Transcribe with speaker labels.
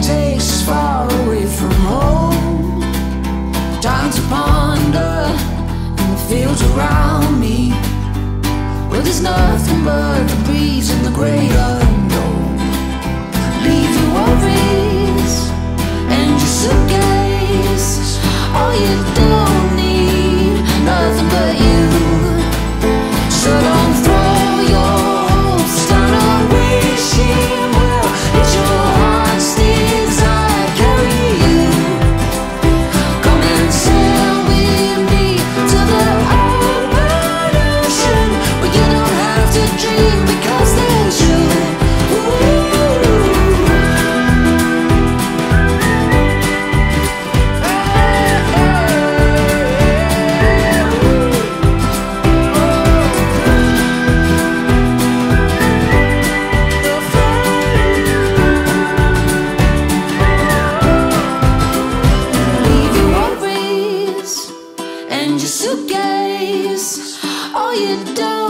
Speaker 1: takes us far away from home. Time to ponder in the fields around me, where there's nothing but the breeze and the great unknown. Leave your worries and your suitcase. All you don't need, nothing but you. So don't throw your hopes down a wishing well. Let your heart's desire carry you. Come and sail with me to the open ocean, where you don't have to dream because there's you. Leave your worries and your suitcase. All you don't